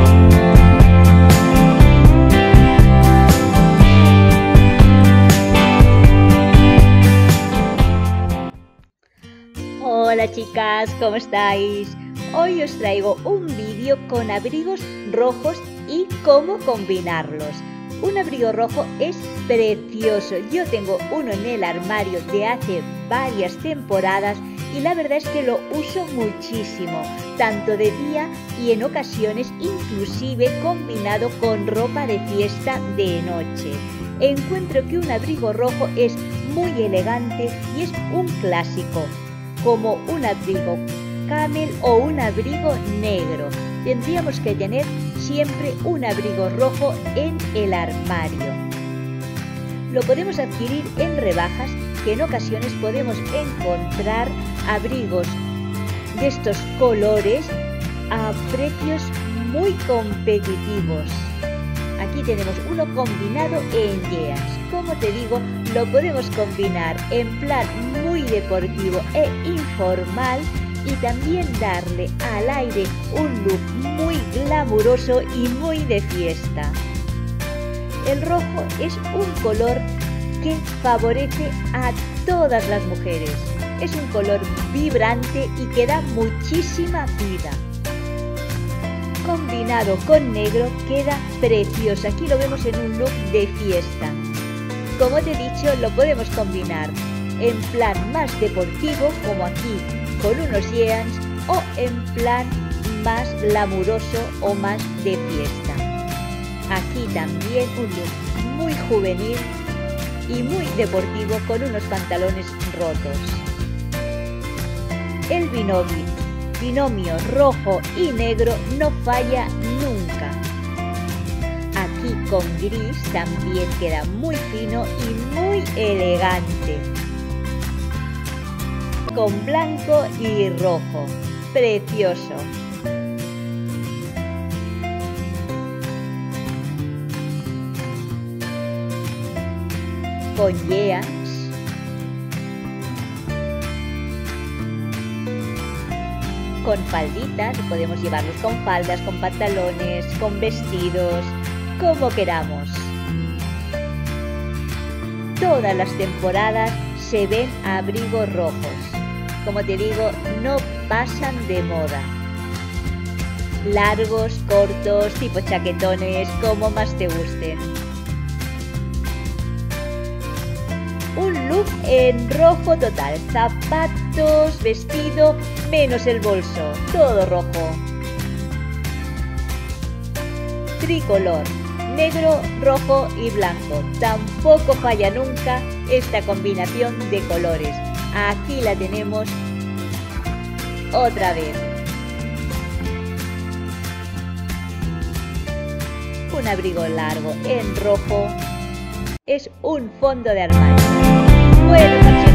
Hola chicas, ¿cómo estáis? Hoy os traigo un vídeo con abrigos rojos y cómo combinarlos. Un abrigo rojo es precioso. Yo tengo uno en el armario de hace varias temporadas y la verdad es que lo uso muchísimo, tanto de día y en ocasiones inclusive combinado con ropa de fiesta de noche. Encuentro que un abrigo rojo es muy elegante y es un clásico, como un abrigo camel o un abrigo negro. Tendríamos que tener siempre un abrigo rojo en el armario. Lo podemos adquirir en rebajas, que en ocasiones podemos encontrar abrigos de estos colores a precios muy competitivos. Aquí tenemos uno combinado en jeans. Como te digo, lo podemos combinar en plan muy deportivo e informal y también darle al aire un look muy glamuroso y muy de fiesta. El rojo es un color que favorece a todas las mujeres. Es un color vibrante y que da muchísima vida. Combinado con negro queda precioso. Aquí lo vemos en un look de fiesta. Como te he dicho, lo podemos combinar en plan más deportivo, como aquí con unos jeans, o en plan más glamuroso o más de fiesta. Aquí también un look muy juvenil y muy deportivo con unos pantalones rotos. El binomio rojo y negro no falla nunca. Aquí con gris también queda muy fino y muy elegante. Con blanco y rojo, precioso. Con jeans. Con falditas, podemos llevarlos con faldas, con pantalones, con vestidos, como queramos. Todas las temporadas se ven abrigos rojos. Como te digo, no pasan de moda. Largos, cortos, tipo chaquetones, como más te gusten. Un look en rojo total, zapatos, vestido, menos el bolso, todo rojo. Tricolor, negro, rojo y blanco. Tampoco falla nunca esta combinación de colores. Aquí la tenemos otra vez. Un abrigo largo en rojo es un fondo de armario. Bueno,